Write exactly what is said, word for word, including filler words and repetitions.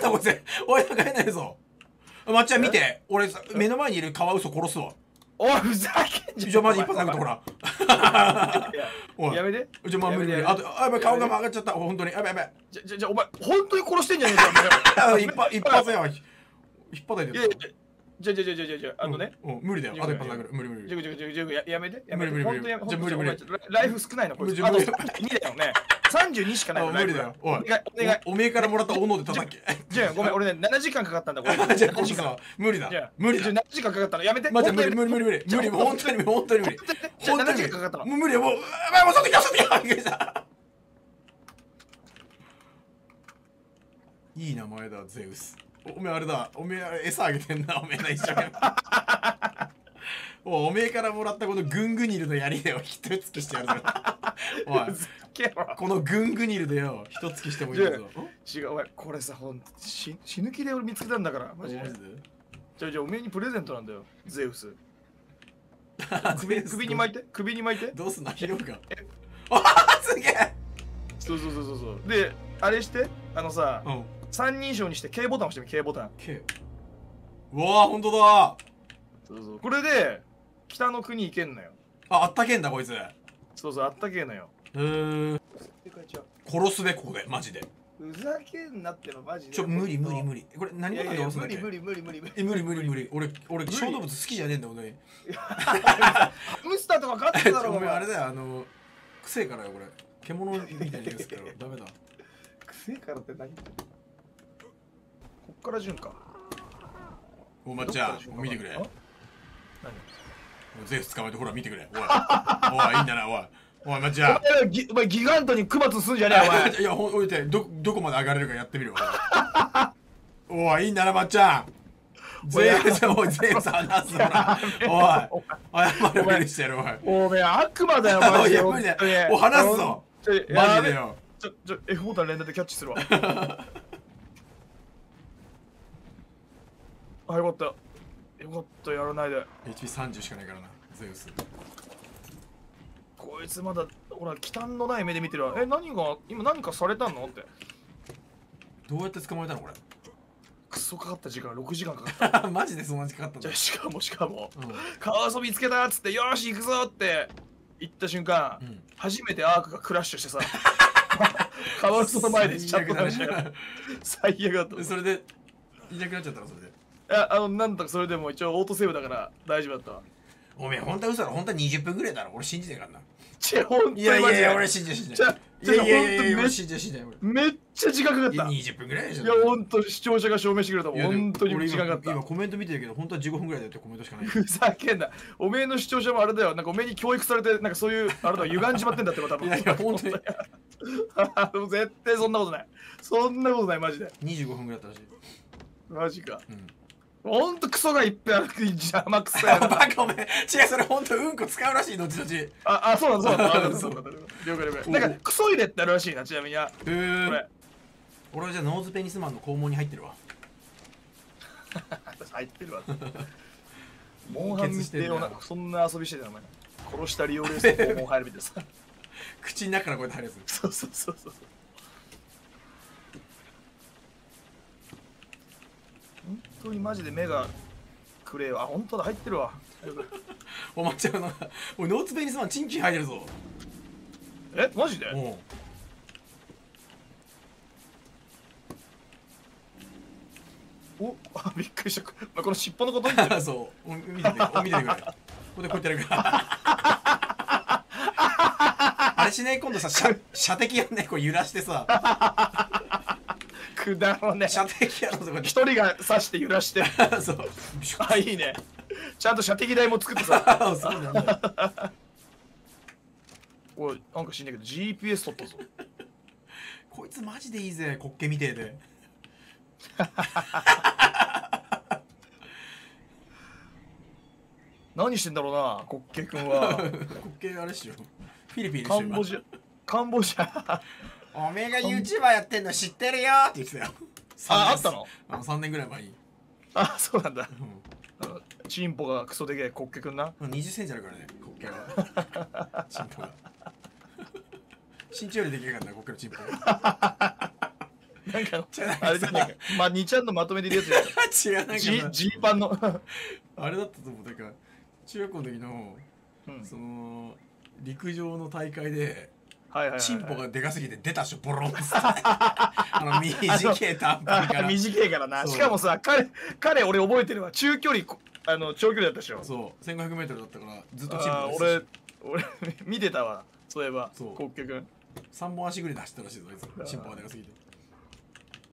だこいつ。おい、なんか変なやつぞ。まっちゃん見て、俺さ、目の前にいるカワウソ殺すわ。 おい、ふざけんじゃん。 じゃあマジ一発殴ったほら。おいやめて。 じゃあまあ無理無理。あと、あ、やばい、顔が曲がっちゃった。本当に。やばいやばい。 じゃ、じゃ、じゃ、お前、本当に殺してんじゃねえか、お前。 一発、一発や。引っ張たいてる。 じゃじゃじゃじゃじゃじゃあのね。 無理だよ。あと一発殴る。無理無理。 じゃじゃじゃじゃじゃやめて。やめて。 無理無理無理。 本当にやめて。 じゃ無理無理。 ライフ少ないのこれ。あとにだよね。さんじゅうにしかないの。 無理だよ。おい。 お願い。 おめえからもらった斧で叩け。 じゃあごめん、俺ね、ななじかんかかったんだ。 じゃあこっちさ、無理だ。無理だ。 ななじかんかかったの。やめて。 待って、無理無理無理無理。無理、本当に本当に無理。 じゃあななじかんかかったの。 もう無理よ、もう、やばい、もう外行け、外行け。いい名前だ、ゼウス。おめえあれだ、おめえ餌あげてんな、おめえな、一生懸命。おめえからもらったこのグングニルの槍でよ、一突きしてやるぞ。おい、このグングニルでよ、一突きしてもいいぞ。 違う、お前、これさ、ほんと、死ぬ気で俺見つけたんだから、マジで。じゃあ、じゃあ、おめえにプレゼントなんだよ、ゼウス。首に巻いて、首に巻いて。 どうすんの、拾うか。あ、すげえ。 そうそうそうそう。で、あれして、あのさ、三人称にして K ボタン押してみ、K ボタン。 K。うわー、ほんとだ。 そうそう。これで、北の国行けんのよ。 あ、あったけんだ、こいつ。 そうそう、あったけんのよ。 へー。殺すべ、ここで、マジで。 ふざけんなっての、マジで。 ちょ、無理無理無理。これ、何ボタンで押すんだっけ？ 無理無理無理無理。 え、無理無理無理。俺、俺、小動物好きじゃねえんだよ、俺。 ハムスターとか飼ってただろ、 お前あれだよ、あの、癖からよ、これ。獣みたいなやつから、ダメだ。 癖からって何？こっから順か。 おまっちゃん、見てくれ。 何？ ゼウス捕まえて、ほら、見てくれ。おい。おい、いいんだな、おい。おい、まっちゃん。 お前、ギガントにクマつすんじゃねえよ、お前。 いや、ほん、置いて、ど、どこまで上がれるかやってみるわ。おい、いいんだな、まっちゃん。ゼウス、おい、ゼウス離すほら。おい、謝れば許してやる、おい。 おめえ、悪魔だよ、マジで。 いや、無理だよ。お、離すぞ。マジでよ。 ちょ、ちょ、F ボタン連打でキャッチするわ。あ、よかった。よかった、やらないで。 エイチピーさんじゅう しかないからな、ゼウス。 こいつまだ、ほら、忌憚のない目で見てるわ。え、何が、今何かされたのって。 どうやって捕まえたのこれ。 クソかかった時間、ろくじかんかかった。 マジでそんな時間かかったんだ。 じゃあ、しかもしかも、川遊び見つけたっつって、よーし、行くぞって言った瞬間、うん、初めてアークがクラッシュしてさ、川遊びの前でちゃんとなしたよ。最悪だった。 それで、いなくなっちゃったのそれで。 いや、あの、なんとかそれでも一応オートセーブだから大丈夫だったわ。 おめえ、本当は嘘だろ。本当はにじゅっぷんぐらいだろ。俺信じてるからな。 ちぇ、ほんとに。 いやいやいや、俺信じて信じて。いやいやいや、俺信じて信じて。 めっちゃ時間かかった。 にじゅっぷんぐらいでしょ。 いや、ほんと視聴者が証明してくれたもん。ほんとに時間かかった。 今コメント見てるけど、本当はじゅうごふんぐらいだよってコメントしかない。 ふざけんな。おめえの視聴者もあれだよ。なんかおめえに教育されて、なんかそういう、あれだ、歪んじまってんだって多分。 いやいや、ほんとに。 絶対そんなことない。そんなことない、マジで。 にじゅうごふんぐらいだったらしい。 マジか。うん。ほんとクソがいっぺんある邪魔くそやな。 バカおめえ。違う、それほんとうんこ使うらしいの、後々。 あ、あ、そうなんそうなんだ。そうなんだ。了解了解。なんかクソ入れってあるらしいな、ちなみに。へえ。これ。俺はじゃあノーズペニスマンの肛門に入ってるわ。 入ってるわ。モンハン見てよな、そんな遊びしてたよ、お前。殺したリオレースの肛門入るみたいなさ。 口の中からこうやって入るやつ。 そうそうそうそう。本当にマジで目がくれよ。あ、本当だ、入ってるわ。 おまっちゃうな。おい、ノーツペニスマンチンチン入ってるぞ。 え、マジで？ うん。 お、あ、びっくりした。まあ、この尻尾のこと言ってる。 そう。見てて、見ててくれ。ここでこうやってやるから。あれしない今度さ、射的やんね、こう揺らしてさ。 くだろね。 射的やろ、そこ一人が刺して揺らして。 そう。 あ、いいね。ちゃんと射的台も作ってさ。 そうなんだ。 おい、なんか知んないけど ジーピーエス 取ったぞ。 こいつマジでいいぜ、コッケみてえで。 何してんだろうな、コッケ君は。 コッケあれっしょ。フィリピンでしょ。 カンボジア。カンボジア。 おめえが YouTuber やってんの知ってるよって言ってたよ。 あ、あったの？ あのさんねんぐらい前に。 あ、そうなんだ。チンポがクソでけえコッケくんな。 にじゅっセンチあるからね、コッケは。チンポが。身長よりでけえからな、コッケのチンポ。 なんかじゃないあれじゃねえか、まあにちゃんのまとめてるやつじゃん。 違うなんかジさジーパンのあれだったと思う。なんか中学校の時のうんその陸上の大会ではいはいはいはいチンポがでかすぎて出たっしょボロンっつってあの短い短パンからあ短いからな。 そうしかもさ、彼彼俺覚えてるわ。中距離こあの長距離だったでしょ。 そう せんごひゃくメートル だったからずっとチンポあー出して俺俺見てたわ。そういえばそう国旗君。 さんぼん足ぐらいで走ったらしいぞあいつチンポがでかすぎて